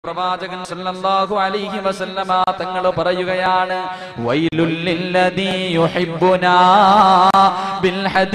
പ്രവാചകൻ സല്ലല്ലാഹു അലൈഹി വസല്ലമ തങ്ങൾ പറയുകയാണ്, വൈലുൽ ലില്ലദീ യുഹിബ്ബുനാ ബിൽ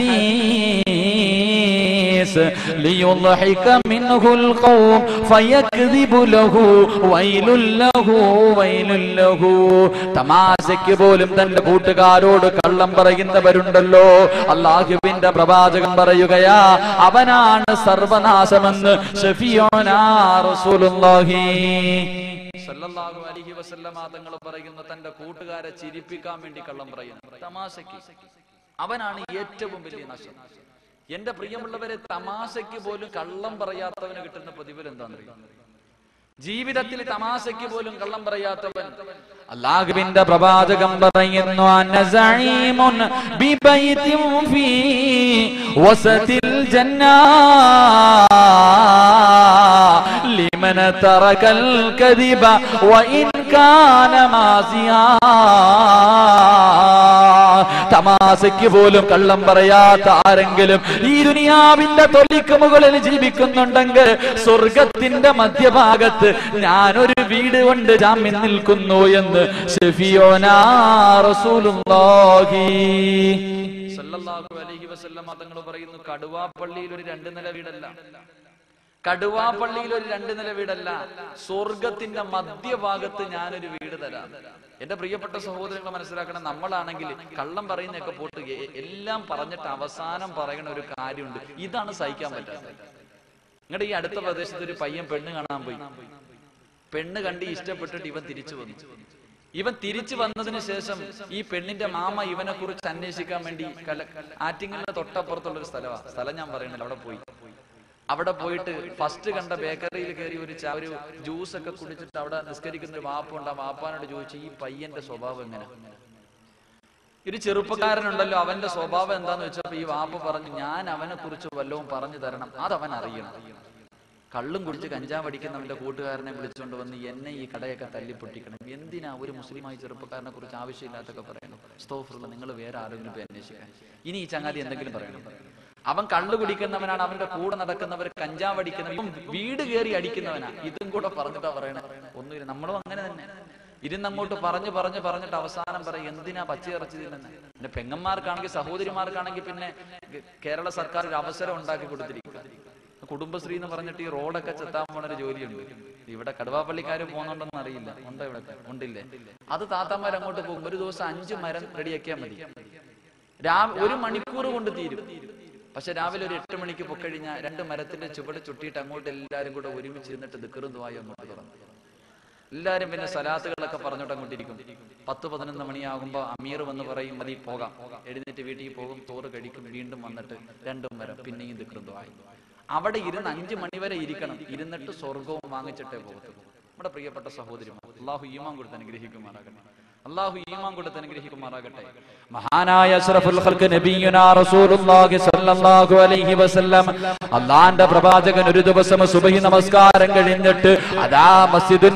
ഹദീസ് ലിയുദ്ഹിക മിൻഹുൽ ഖൗം ഫയക്ദിബു ലഹു വൈലുൽ ലഹു വൈലുൽ ലഹു. തമാശയ്ക്ക് പോലും തന്റെ കൂട്ടുകാരോട് കള്ളം പറയുന്നവരുണ്ടല്ലോ, അല്ലാഹുവിന്റെ പ്രവാചകൻ പറയുകയാ, അവനാണ് സർവനാശമെന്ന് ശഫീഉനാ റസൂലുള്ളാഹി സല്ലല്ലാഹു അലൈഹി വസല്ലമ തങ്ങൾ പറയുന്നു. തന്റെ കൂട്ടുകാരെ ചിരിപ്പിക്കാൻ വേണ്ടി കള്ളം പറയുന്നു, തമാശയ്ക്ക്, അവനാണ് ഏറ്റവും വലിയ നാശം. എന്റെ പ്രിയമുള്ളവരെ, തമാശയ്ക്ക് പോലും കള്ളം പറയാത്തവന് കിട്ടുന്ന പ്രതിഫലം എന്താണെന്നറിയാം? ജീവിതത്തിൽ തമാശയ്ക്ക് പോലും കള്ളം പറയാത്തവൻ. അല്ലാഹുവിന്റെ പ്രവാചകൻ പറയുന്നു, അനസഈമുൻ ബിബൈതിൻ ഫീ വസതിൽ ജന്നാ ലിമൻ തറകൽ കദിബ വഇൻ കാന മാസിയാ. തമാശയ്ക്ക് പോലും കള്ളം പറയാത്ത ആരെങ്കിലും ഈ ദുനിയാവിന്റെ തൊലിക്ക് മുകളിൽ ജീവിക്കുന്നുണ്ടെങ്കിൽ സ്വർഗത്തിന്റെ മധ്യഭാഗത്ത് ഞാനൊരു വീട് കൊണ്ട് ജാമ്യം നിൽക്കുന്നു എന്ന് ശഫീഉനാ റസൂലുള്ളാഹി സല്ലല്ലാഹു അലൈഹി വസല്ലം തങ്ങൾ പറയുന്നു. കടുവാപ്പള്ളിയിൽ ഒരു 2 നില വീടല്ല, കടുവാപ്പള്ളിയിൽ ഒരു 2 നില വീടല്ല, സ്വർഗത്തിന്റെ മധ്യഭാഗത്ത് ഞാനൊരു വീട് തരാം. എന്റെ പ്രിയപ്പെട്ട സഹോദരങ്ങൾ മനസ്സിലാക്കണം, നമ്മളാണെങ്കിൽ കള്ളം പറയുന്നതൊക്കെ പോട്ട് എല്ലാം പറഞ്ഞിട്ട് അവസാനം പറയുന്ന ഒരു കാര്യമുണ്ട്, ഇതാണ് സഹിക്കാൻ പറ്റാത്തത്. നിങ്ങളുടെ ഈ അടുത്ത പ്രദേശത്ത് ഒരു പയ്യൻ പെണ്ണ് കാണാൻ പോയി, പെണ്ണ് കണ്ട് ഇഷ്ടപ്പെട്ടിട്ട് ഇവൻ തിരിച്ചു വന്നു. ഇവൻ തിരിച്ചു വന്നതിന് ശേഷം ഈ പെണ്ണിന്റെ മാമ ഇവനെ കുറിച്ച് അന്വേഷിക്കാൻ വേണ്ടി ആറ്റിങ്ങലിന്റെ തൊട്ടപ്പുറത്തുള്ള ഒരു സ്ഥലം ഞാൻ പറയുന്നില്ല, അവിടെ പോയിട്ട് ഫസ്റ്റ് കണ്ട ബേക്കറിയിൽ കയറി ഒരു ജ്യൂസ് ഒക്കെ കുടിച്ചിട്ട് അവിടെ നിസ്കരിക്കുന്ന ഒരു വാപ്പുണ്ട്. ആ വാപ്പാനോട് ചോദിച്ചു, ഈ പയ്യന്റെ സ്വഭാവം എങ്ങനെ? ഒരു ചെറുപ്പക്കാരനുണ്ടല്ലോ, അവന്റെ സ്വഭാവം എന്താന്ന് വെച്ചപ്പോ ഈ വാപ്പ പറഞ്ഞു, ഞാൻ അവനെ കുറിച്ച് വല്ലതും പറഞ്ഞു തരണം, അതവൻ അറിയണം. കള്ളും കുടിച്ച് കഞ്ചാവ് അടിക്കുന്നവന്റെ കൂട്ടുകാരനെ വിളിച്ചുകൊണ്ട് വന്ന് എന്നെ ഈ കടയൊക്കെ തല്ലിപ്പൊട്ടിക്കണം. എന്തിനാ ഒരു മുസ്ലിമായി ചെറുപ്പക്കാരനെ കുറിച്ച് ആവശ്യമില്ലാത്തൊക്കെ പറയണം? അസ്തഗ്ഫിറുല്ലാഹ്, നിങ്ങൾ വേറെ ആരെങ്കിലും പോയി അന്വേഷിക്കാൻ. ഇനി ഈ ചങ്ങാതി എന്തെങ്കിലും പറയണം. അവൻ കള്ളു കുടിക്കുന്നവനാണ്, അവന്റെ കൂടെ നടക്കുന്നവർ കഞ്ചാവ് അടിക്കുന്നവൻ, വീട് കയറി അടിക്കുന്നവനാ. ഇതും കൂടെ പറഞ്ഞിട്ടാ പറയണേ, ഒന്നുമില്ല, നമ്മളും അങ്ങനെ തന്നെ ഇരുന്നങ്ങോട്ട് പറഞ്ഞിട്ട് അവസാനം പറയും, എന്തിനാ പച്ചയിറച്ചി തിന്നുന്നത്? പിന്നെ പെങ്ങന്മാർക്കാണെങ്കിൽ സഹോദരിമാർക്കാണെങ്കിൽ പിന്നെ കേരള സർക്കാർ ഒരു അവസരം ഉണ്ടാക്കി കൊടുത്തിരിക്കുക. കുടുംബശ്രീ എന്ന് പറഞ്ഞിട്ട് ഈ റോഡൊക്കെ ചെത്താൻ പോണ ഒരു ജോലിയുണ്ട്. ഇവിടെ കടുവാപ്പള്ളിക്കാര് പോകുന്നുണ്ടെന്ന് അറിയില്ല, ഉണ്ടോ? ഇവിടെ ഉണ്ടില്ലേ? അത് താത്താമാർ അങ്ങോട്ട് പോകും. ഒരു ദിവസം 5 മരം റെഡിയാക്കിയാൽ മതി, 1 മണിക്കൂർ കൊണ്ട് തീരും. പക്ഷെ രാവിലെ ഒരു 8 മണിക്ക് പൊക്കഴിഞ്ഞാൽ 2 മരത്തിന്റെ ചുവട് ചുട്ടിയിട്ട് അങ്ങോട്ട് എല്ലാവരും കൂടെ ഒരുമിച്ച് ഇരുന്നിട്ട് ദിക്റും ദുആയും അങ്ങോട്ട് തുറന്നു. എല്ലാവരും പിന്നെ സലാത്തുകളൊക്കെ പറഞ്ഞോട്ട് അങ്ങോട്ടിരിക്കും. 10-11 മണിയാകുമ്പോ അമീർ വന്ന് പറയും, മതി പോകാം. എഴുന്നേറ്റ് വീട്ടിൽ പോകും, ചോറ് കഴിക്കും, വീണ്ടും വന്നിട്ട് 2 മരം, പിന്നെയും ദിക്റും ദുആയും. അവിടെ ഇരുന്ന് 5 മണി വരെ ഇരിക്കണം, ഇരുന്നിട്ട് സ്വർഗവും വാങ്ങിച്ചിട്ടേ പോകത്തുള്ളൂ. നമ്മുടെ പ്രിയപ്പെട്ട സഹോദരിമാർ, അല്ലാഹു ഈമാൻ കൊടുത്ത് അനുഗ്രഹിക്കുമാറാകട്ടെ, അല്ലാഹു ഈമാൻ കൊടുത്ത് അനുഗ്രഹിക്കുമാറാകട്ടെ. മഹാനായ അഷ്റഫുൽ ഖൽഖ് നബിയുനാ റസൂലുള്ളാഹി സ്വല്ലല്ലാഹു അലൈഹി വസല്ലം, അല്ലാഹുവിന്റെ പ്രവാചകൻ ഒരു ദിവസം സുബ്ഹി നമസ്കാരം കഴിഞ്ഞിട്ട് അദാ മസ്ജിദുൻ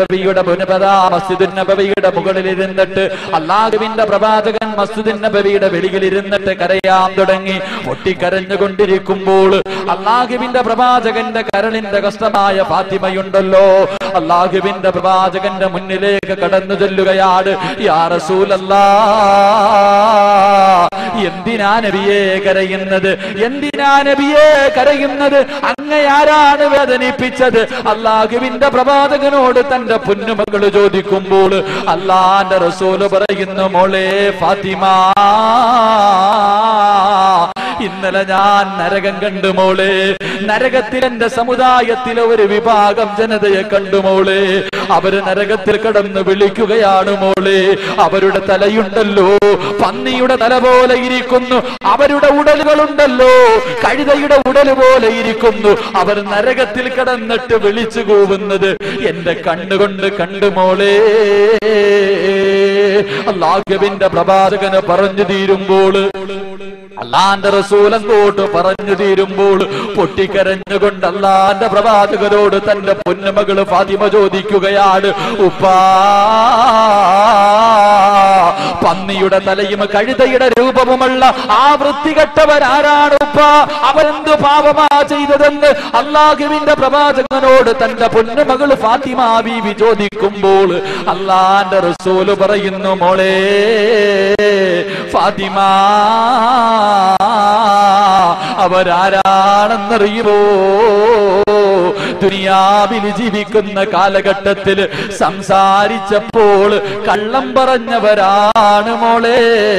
നബവിയുടെ മുകളിൽ ഇരുന്നിട്ട് അല്ലാഹുവിന്റെ പ്രവാചകൻ മസ്ജിദുൻ നബവിയുടെ വെളിയിൽ ഇരുന്നിട്ട് കരയാൻ തുടങ്ങി. പൊട്ടിക്കരഞ്ഞുകൊണ്ടിരിക്കുമ്പോൾ അല്ലാഹുവിന്റെ പ്രവാചകന്റെ കരളിന്റെ കഷ്ടമായ ഫാത്തിമയുണ്ടല്ലോ, അല്ലാഹുവിന്റെ പ്രവാചകന്റെ മുന്നിലേക്ക് കടന്നു ചെല്ലുകയാണ്. യാ റസൂലല്ലാഹ്, എന്തിനാ നബിയേ കരയുന്നത്? എന്തിനാ നബിയേ കരയുന്നത്? അങ്ങയാരാണ് വേദനിപ്പിച്ചത്? അല്ലാഹുവിന്റെ പ്രവാചകനോട് തന്റെ പൊന്നുമകള് ചോദിക്കുമ്പോൾ അല്ലാഹുവിന്റെ റസൂല് പറയുന്നു, മോളെ ഫാത്തിമ, ഇന്നലെ ഞാൻ നരകം കണ്ടു മോളെ, നരകത്തിൽ എന്റെ സമുദായത്തിലെ ഒരു വിഭാഗം ജനതയെ കണ്ടു മോളെ. അവര് നരകത്തിൽ കടന്ന് വിളിക്കുകയാണ് മോളെ. അവരുടെ തലയുണ്ടല്ലോ പന്നിയുടെ തല പോലെ ഇരിക്കുന്നു, അവരുടെ ഉടലുകളുണ്ടല്ലോ കഴുതയുടെ ഉടല് പോലെ ഇരിക്കുന്നു. അവർ നരകത്തിൽ കടന്നിട്ട് വിളിച്ചു കൂവുന്നത് എന്റെ കണ്ണുകൊണ്ട് കണ്ടു മോളെ. അല്ലാഹുവിന്റെ പ്രവാചകന് പറഞ്ഞു തീരുമ്പോൾ, അല്ലാഹുവിന്റെ റസൂൽ അങ്ങോട്ട് പറഞ്ഞു തീരുമ്പോൾ പൊട്ടിക്കരഞ്ഞുകൊണ്ട് അല്ലാഹുവിന്റെ പ്രവാചകരോട് തന്റെ പൊന്നുമകള് ഫാത്തിമ ചോദിക്കുകയാണ്, ഉപ്പാ പന്നിയുടെ തലയും കഴുതയുടെ രൂപവുമുള്ള ആ വൃത്തികെട്ടവരാരാണ് ഉപ്പ? അവരെന്ത് പാപമാ ചെയ്തതെന്ന് അല്ലാഹുവിന്റെ പ്രവാചകനോട് തന്റെ പൊന്നുമകൾ ഫാത്തിമ ബീവി ചോദിക്കുമ്പോൾ അല്ലാഹുവിന്റെ റസൂൽ പറയുന്നു, മോളെ ഫാത്തിമ, അവരാരാണെന്നറിയുമോ? ദുനിയാവിൽ ജീവിക്കുന്ന കാലഘട്ടത്തിൽ സംസാരിച്ചപ്പോൾ കള്ളം പറഞ്ഞവരാണ് മോളെ.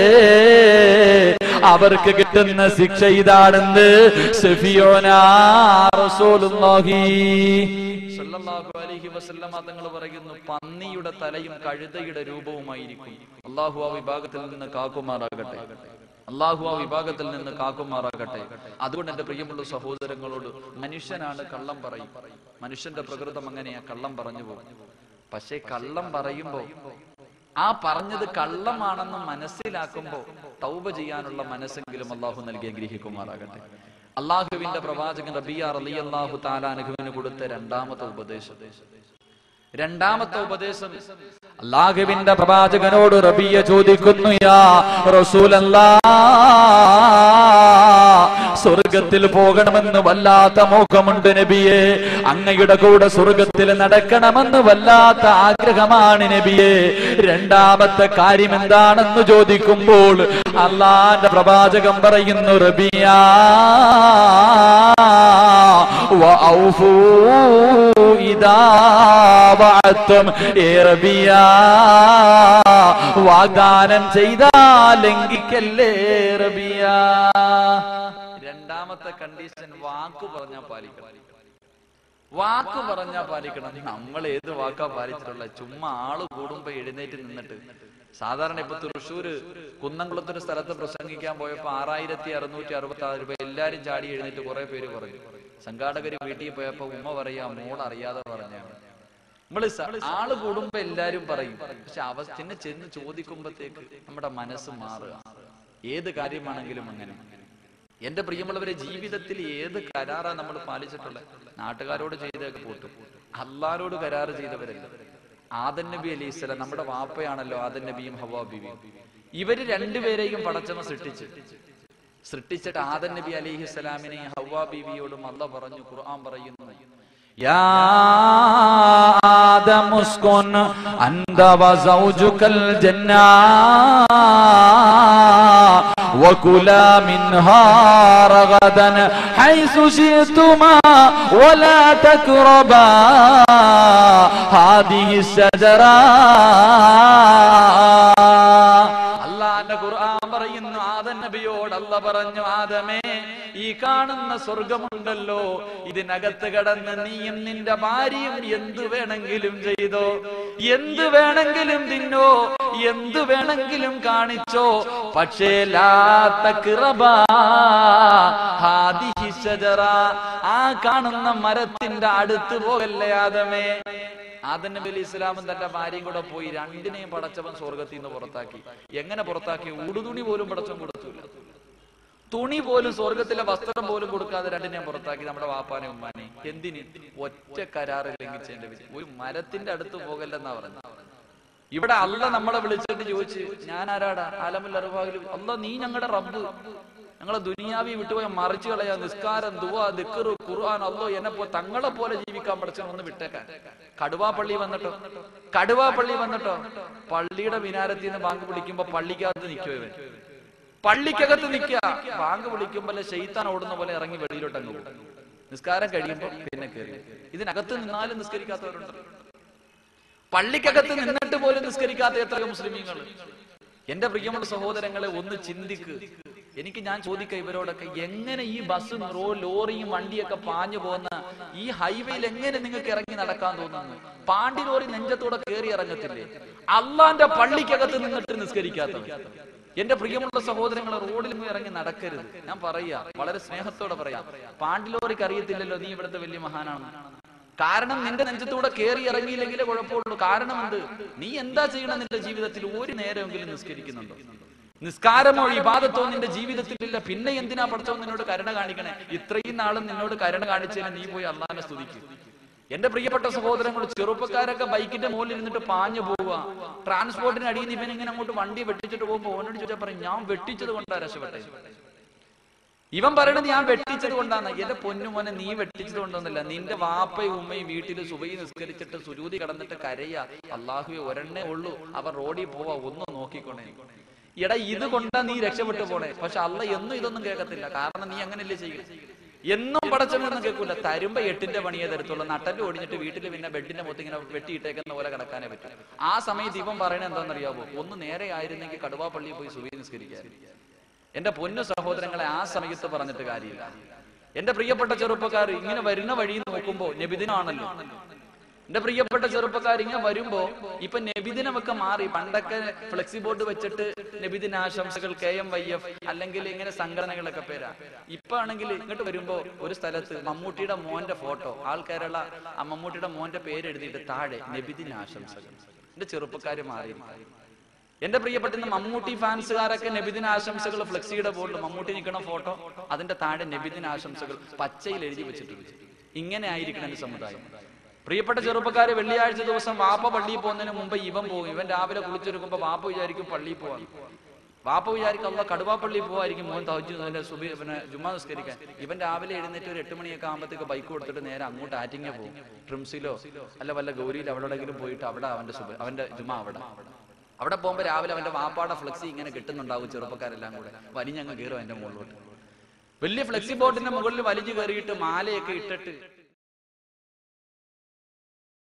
അവർക്ക് കിട്ടുന്ന ശിക്ഷ ഇതാണെന്ന് സഫിയോനാ റസൂലുള്ളാഹി സ്വല്ലല്ലാഹു അലൈഹി വസല്ലം തങ്ങൾ പറയുന്നു, പന്നിയുടെ തലയും കഴുതയുടെ രൂപവുമായിരിക്കും. അല്ലാഹു ആ വിഭാഗത്തിൽ നിന്ന് കാക്കുമാറാകട്ടെ. അല്ലാഹു ആ വിഭാഗത്തിൽ നിന്ന് കാക്കുമാറാകട്ടെ. അതുകൊണ്ട് എന്റെ പ്രിയമുള്ള സഹോദരങ്ങളോട്, മനുഷ്യനാണ് കള്ളം പറയും. മനുഷ്യന്റെ പ്രകൃതം അങ്ങനെയാ, കള്ളം പറഞ്ഞു പോകും. പക്ഷെ കള്ളം പറയുമ്പോ ആ പറഞ്ഞത് കള്ളമാണെന്ന് മനസ്സിലാക്കുമ്പോ തൗബ ചെയ്യാനുള്ള മനസ്സെങ്കിലും അല്ലാഹു നൽകി അനുഗ്രഹിക്കുമാറാകട്ടെ. അല്ലാഹുവിന്റെ പ്രവാചകൻ റബീഅ റളിയല്ലാഹു തആല അൻഹുവിന് കൊടുത്ത രണ്ടാമത്തെ ഉപദേശം അല്ലാഹുവിന്റെ പ്രവാചകനോട് റബീഅ ചോദിക്കുന്നു, യാ റസൂലല്ലാഹ്, സ്വർഗത്തിൽ പോകണമെന്ന് വല്ലാത്ത മോഹമുണ്ട് നബിയെ. അങ്ങയുടെ കൂടെ സ്വർഗത്തിൽ നടക്കണമെന്ന് വല്ലാത്ത ആഗ്രഹമാണ് നബിയെ. രണ്ടാമത്തെ കാര്യം എന്താണെന്ന് ചോദിക്കുമ്പോൾ അല്ലാഹുവിന്റെ പ്രവാചകൻ പറയുന്നു, റബീഅ വഔഫൂ ഇദാ വഅത്തും. ഏ റബീഅ, വാഗ്ദാനം ചെയ്താൽ ലംഘിക്കല്ലേ റബീഅ. രണ്ടാമത്തെ കണ്ടീഷൻ വാക്ക് പറഞ്ഞാൽ പാലിക്കണം. വാക്ക് പറഞ്ഞാൽ പാലിക്കണം. നമ്മൾ ഏത് വാക്കാ പാലിച്ചിട്ടുള്ള? ചുമ്മാ ആള് കൂടുമ്പോ എഴുന്നേറ്റ് നിന്നിട്ട്. സാധാരണ ഇപ്പൊ തൃശ്ശൂര് കുന്നംകുളത്തൊരു സ്ഥലത്ത് പ്രസംഗിക്കാൻ പോയപ്പോ 6666 രൂപ എല്ലാരും ചാടി എഴുന്നേറ്റ് കുറെ പേര് പറഞ്ഞു. സംഘാടകര് വീട്ടിൽ പോയപ്പോ ഉമ്മ പറയാ, മോൾ അറിയാതെ പറഞ്ഞാണ്. നമ്മള് ആള് കൂടുമ്പോ എല്ലാരും പറയും, പക്ഷെ അവസ്ഥനെ ചെന്ന് ചോദിക്കുമ്പോഴത്തേക്ക് നമ്മുടെ മനസ്സ് മാറുക. ഏത് കാര്യമാണെങ്കിലും അങ്ങനെ. എന്റെ പ്രിയമുള്ളവരെ, ജീവിതത്തിൽ ഏത് കരാറാ നമ്മൾ പാലിച്ചിട്ടുള്ളത്? നാട്ടുകാരോട് ചെയ്തൊക്കെ പോട്ടു, അല്ലാഹുവോട് കരാറ് ചെയ്തവരല്ല. ആദം നബി അലൈഹിസ്സലാം നമ്മുടെ വാപ്പയാണല്ലോ, ആദം നബിയും ഹവ്വാ ബീവിയും. ഇവര് രണ്ടുപേരെയും പടച്ചവൻ സൃഷ്ടിച്ചിട്ട് ആദം നബി അലൈഹിസ്സലാമിനെയും ഹവ്വാ ബീവിയോടും അല്ലാഹു പറഞ്ഞു, ഖുർആൻ പറയുന്നു, യാ ആദം ഉസ്കുൻ അൻത വസൗജുകൽ ജന്നാ وكلا منها رغدا حيث شئتما ولا تقربا هذه الشجرة. അല്ലാഹുവിന്റെ ഖുർആൻ പറയുന്നു, ആദം നബിയോട് അല്ലാഹു പറഞ്ഞു, ആദമേ, ഈ കാണുന്ന സ്വർഗമുണ്ടല്ലോ, ഇതിനകത്ത് കടന്ന് നീയും നിന്റെ ഭാര്യയും എന്തു വേണമെങ്കിലും ചെയ്തോ, എന്തു വേണമെങ്കിലും തിന്നോ, എന്തു വേണമെങ്കിലും കാണിച്ചോ, പക്ഷേ ലാ തഖ്റബാ ഹാദിഹി ശജറ, ആ കാണുന്ന മരത്തിന്റെ അടുത്ത് പോകല്ലേ ആദമേ. ആദം നബി അലൈഹി സ്വലാമും തന്റെ ഭാര്യയും കൂടെ പോയി. രണ്ടിനെയും പടച്ചവൻ സ്വർഗത്തിൽ നിന്ന് പുറത്താക്കി. എങ്ങനെ പുറത്താക്കി? ഉടുതുണി പോലും പടച്ചവൻ കൊടുത്തില്ല. തുണി പോലും, സ്വർഗത്തിലെ വസ്ത്രം പോലും കൊടുക്കാതെ രണ്ടിനെയും പുറത്താക്കി. നമ്മുടെ വാപ്പാനെ ഉമ്മാനെ. എന്തിന്? ഒറ്റ കരാറ് ലംഘിച്ചതിന്റെ പേരിൽ. ഒരു മരത്തിന്റെ അടുത്ത് പോകല്ലെന്നാ പറഞ്ഞു. ഇവിടെ അല്ലാഹ് നമ്മളെ വിളിച്ചിട്ട് ചോദിച്ച്, ഞാൻ ആരാടാ? ആലമുൽ അർവാഹിൽ അല്ലാഹ്, നീ ഞങ്ങളുടെ റബ്ബ്, ഞങ്ങളെ ദുനിയാവി വിട്ടുപോയ മറിച്ചു കളയാ. നിസ്കാരം, ദുആ, ദിക്ർ, ഖുർആൻ, അല്ലാഹ് എന്നെ തങ്ങളെ പോലെ ജീവിക്കാൻ പഠിച്ചൊന്ന് വിട്ടേക്കാൻ. കടുവാപ്പള്ളി വന്നിട്ടോ പള്ളിയുടെ മിനാരത്തിൽ നിന്ന് ബാങ്ക് വിളിക്കുമ്പോ പള്ളിക്കകത്ത് നിൽക്കുവോ? ഇവൻ പള്ളിക്കകത്ത് നിൽക്കുക. ബാങ്ക് വിളിക്കുമ്പോൾ ശൈത്താൻ ഓടുന്ന പോലെ ഇറങ്ങി വെളിയിലോട്ട് അങ്ങ് പോകും. നിസ്കാരം കഴിയുമ്പോ പിന്നെ കയറി. ഇതിനകത്ത് നിന്നാലും നിസ്കരിക്കാത്തവരുണ്ട്. പള്ളിക്കകത്ത് നിന്നിട്ട് പോലും നിസ്കരിക്കാത്ത എത്രയോ മുസ്ലിമീങ്ങൾ. എന്റെ പ്രിയമുള്ള സഹോദരങ്ങളെ, ഒന്ന് ചിന്തിക്ക്. ഞാൻ ചോദിക്കാം ഇവരോടൊക്കെ, എങ്ങനെ ഈ ബസ്സും ലോറിയും വണ്ടിയൊക്കെ പാഞ്ഞു പോകുന്ന ഈ ഹൈവേയിൽ എങ്ങനെ നിങ്ങൾക്ക് ഇറങ്ങി നടക്കാൻ തോന്നുന്നു? പാണ്ടി ലോറി നെഞ്ചത്തോടെ കയറി ഇറങ്ങത്തില്ലേ? അള്ളാന്റെ പള്ളിക്കകത്ത് നിന്നിട്ട് നിസ്കരിക്കാത്തവർ. എന്റെ പ്രിയമുള്ള സഹോദരങ്ങളെ, റോഡിൽ നിന്ന് ഇറങ്ങി നടക്കരുത്. ഞാൻ പറയാ, വളരെ സ്നേഹത്തോടെ പറയാം, പാണ്ടി ലോറിക്ക് അറിയത്തില്ലല്ലോ നീ ഇവിടുത്തെ വലിയ മഹാനാണ്. കാരണം നിന്റെ നെഞ്ചത്തൂടെ കയറി ഇറങ്ങിയില്ലെങ്കിലേ കുഴപ്പമുള്ളൂ. കാരണം എന്ത്? നീ എന്താ ചെയ്യണം? നിന്റെ ജീവിതത്തിൽ ഒരു നേരമെങ്കിലും നിസ്കരിക്കുന്നുണ്ടോ? നിസ്കാരമോ ഇബാദത്തോ നിന്റെ ജീവിതത്തിലില്ല. പിന്നെ എന്തിനാ പടച്ചവൻ നിന്നോട് കരുണ കാണിക്കണേ? ഇത്രയും നാളും നിന്നോട് കരുണ കാണിച്ചതിന് നീ പോയി അള്ളാഹിനെ സ്തുതിക്കും. എന്റെ പ്രിയപ്പെട്ട സഹോദരങ്ങൾ, ചെറുപ്പക്കാരൊക്കെ ബൈക്കിന്റെ മുകളിൽ ഇരുന്നിട്ട് പാഞ്ഞു പോവുക. ട്രാൻസ്പോർട്ടിന് അടിയിൽ നിന്ന് ഇവൻ ഇങ്ങനെ അങ്ങോട്ട് വണ്ടി വെട്ടിച്ചിട്ട് പോകുമ്പോ ഓനോട് ചോദിച്ചാൽ പറയും, ഞാൻ വെട്ടിച്ചത് കൊണ്ടാ രക്ഷപ്പെട്ടെ. ഇവൻ പറയണത് ഞാൻ വെട്ടിച്ചത് കൊണ്ടാണ്. എന്റെ പൊന്നുമോനെ, നീ വെട്ടിച്ചത് കൊണ്ടൊന്നുമില്ല. നിന്റെ വാപ്പയും ഉമ്മയും വീട്ടിൽ സുബഹി നിസ്കരിച്ചിട്ട് സുജൂദി കടന്നിട്ട് കരയാ, അള്ളാഹുവേ ഒരെണ്ണേ ഉള്ളൂ, അവൻ റോഡിൽ പോവാ, ഒന്ന് നോക്കിക്കൊണ്ടേ. എടാ, ഇത് കൊണ്ടാ നീ രക്ഷപ്പെട്ടു പോണേ. പക്ഷെ അള്ള എന്നും ഇതൊന്നും കേൾക്കത്തില്ല. കാരണം നീ അങ്ങനെയല്ലേ ചെയ്യുക. എന്നും പടച്ചവനൊന്നും കേൾക്കൂല. തരുമ്പോ 8ന്റെ പണിയെ തരത്തുള്ളൂ. നട്ടല് ഒടിഞ്ഞിട്ട് വീട്ടിൽ പിന്നെ ബെഡിന്റെ മൊത്തം ഇങ്ങനെ വെട്ടിയിട്ടേക്കുന്ന പോലെ കിടക്കാനേ പറ്റും. ആ സമയത്ത് ഇവൻ പറയണത് എന്താണെന്നറിയാവോ? ഒന്ന് നേരെ ആയിരുന്നെങ്കിൽ കടുവാപ്പള്ളിയിൽ പോയി സുബഹി നിസ്കരിക്കാൻ. എന്റെ പൊന്നു സഹോദരങ്ങളെ, ആ സമയത്ത് പറഞ്ഞിട്ട് കാര്യമില്ല. എന്റെ പ്രിയപ്പെട്ട ചെറുപ്പക്കാർ, ഇങ്ങനെ വരുന്ന വഴി നോക്കുമ്പോ നബിദിനാണല്ലോ. എന്റെ പ്രിയപ്പെട്ട ചെറുപ്പക്കാർ, ഇങ്ങനെ വരുമ്പോ ഇപ്പൊ നബിദിനമൊക്കെ മാറി. പണ്ടൊക്കെ ഫ്ലെക്സി ബോർഡ് വെച്ചിട്ട് നബിദിനാശംസകൾ KMYF അല്ലെങ്കിൽ ഇങ്ങനെ സംഘടനകളൊക്കെ പേരാ. ഇപ്പൊ ആണെങ്കിൽ ഇങ്ങോട്ട് വരുമ്പോ ഒരു സ്ഥലത്ത് മമ്മൂട്ടിയുടെ മോന്റെ ഫോട്ടോ, ആൾക്കാരുള്ള ആ മമ്മൂട്ടിയുടെ മോന്റെ പേര് എഴുതിയിട്ട് താഴെ നബിദിനാശംസകൾ. എന്റെ ചെറുപ്പക്കാര് മാറി. എന്റെ പ്രിയപ്പെട്ട മമ്മൂട്ടി ഫാൻസുകാരൊക്കെ നബിദിന ആശംസകൾ ഫ്ലെക്സിയുടെ ബോർഡിൽ മമ്മൂട്ടി നിൽക്കണ ഫോട്ടോ, അതിന്റെ താഴെ നബിദിന ആശംസകൾ പച്ചയിൽ എഴുതി വെച്ചിട്ടുണ്ട്. ഇങ്ങനെ ആയിരിക്കണം എന്റെ സമുദായം. പ്രിയപ്പെട്ട ചെറുപ്പക്കാര്, വെള്ളിയാഴ്ച ദിവസം വാപ്പ പള്ളിയിൽ പോകുന്നതിന് മുമ്പ് ഇവൻ പോകും. ഇവൻ രാവിലെ കുളിച്ചെടുക്കുമ്പോ വാപ്പ വിചാരിക്കും പള്ളിയിൽ പോവാൻ. വാപ്പ വിചാരിക്കും അള്ള കടുവാപ്പള്ളിയിൽ പോവായിരിക്കും മോൻ തഹജ്ജുദിന്റെ സുബഹി പിന്നെ ജുമാ നിസ്കരിക്കാൻ. ഇവൻ രാവിലെ എഴുന്നേറ്റ് ഒരു 8 മണിയൊക്കെ ആകുമ്പോഴത്തേക്ക് ബൈക്ക് കൊടുത്തിട്ട് നേരെ അങ്ങോട്ട് ആറ്റിങ്ങ പോകും. ട്രിംസിലോ അല്ല വല്ല ഗൗരിയിലോ എവിടെയെങ്കിലും പോയിട്ട് അവിടെ അവന്റെ ജുമാ അവിടെ പോകുമ്പോ രാവിലെ അവന്റെ വാപ്പാടെ ഫ്ലെക്സി ഇങ്ങനെ കിട്ടുന്നുണ്ടാവും. ചെറുപ്പക്കാരെല്ലാം കൂടെ വലിഞ്ഞങ്ങ് കയറും അതിന്റെ മുകളിലോട്ട്. വലിയ ഫ്ലെക്സി ബോർഡിന്റെ മുകളിൽ വലിഞ്ഞു കയറിയിട്ട് മാലയൊക്കെ ഇട്ടിട്ട്